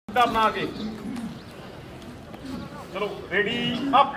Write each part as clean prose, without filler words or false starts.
अपना आगे चलो, रेडी अप।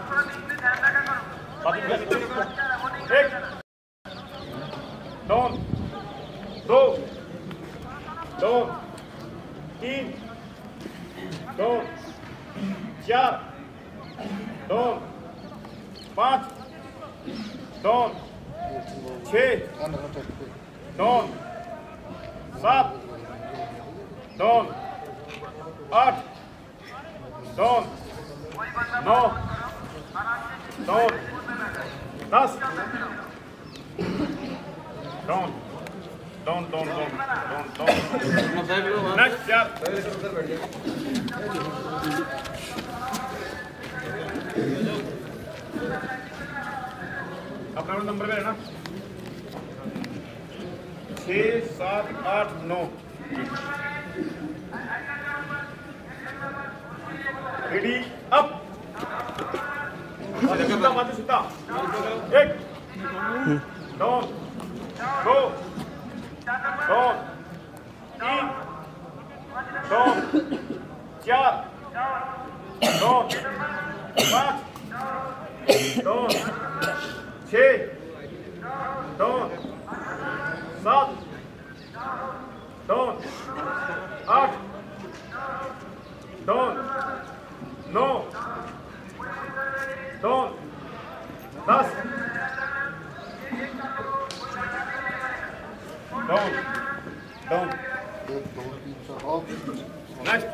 एक, डाउन, दो, डाउन, तीन, डाउन, चार, डाउन, पाँच, डाउन, छः, डाउन, सात, डाउन, आठ, down, 9, down, 10, down, down, down, down, down, down. Next यार, अपना नंबर पे है ना, 6, 7, 8, 9। Ready up. सीधा माथे सीधा। एक, डाउन, दो, डाउन, तीन, डाउन, चार, डाउन, पाँच, डाउन, छः, डाउन, सात, डाउन, आठ, down, 9, down, 10, down, down. Next,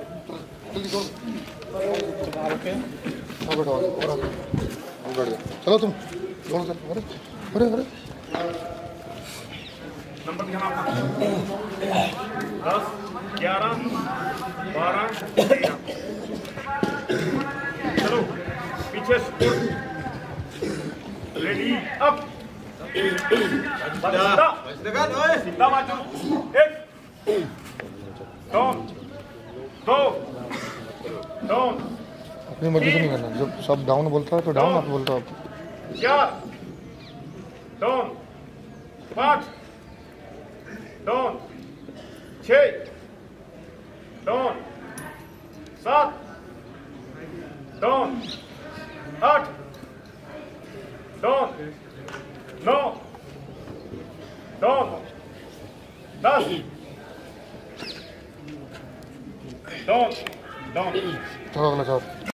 चलो तुम अरे अरे नंबर दिखाना अपना। 10, 11, 12, 13। चलो पीछे रेडी अप। सीधा बाजू। एक, डाउन, दो, डाउन, अपनी मर्जी से नहीं करना। जब सब डाउन बोलता है तो डाउन आप बोलता हो। 4, down, 5, down, 6, down, 7, down, 8, down, 9, down, 10, down, down. चलो अगला साहब।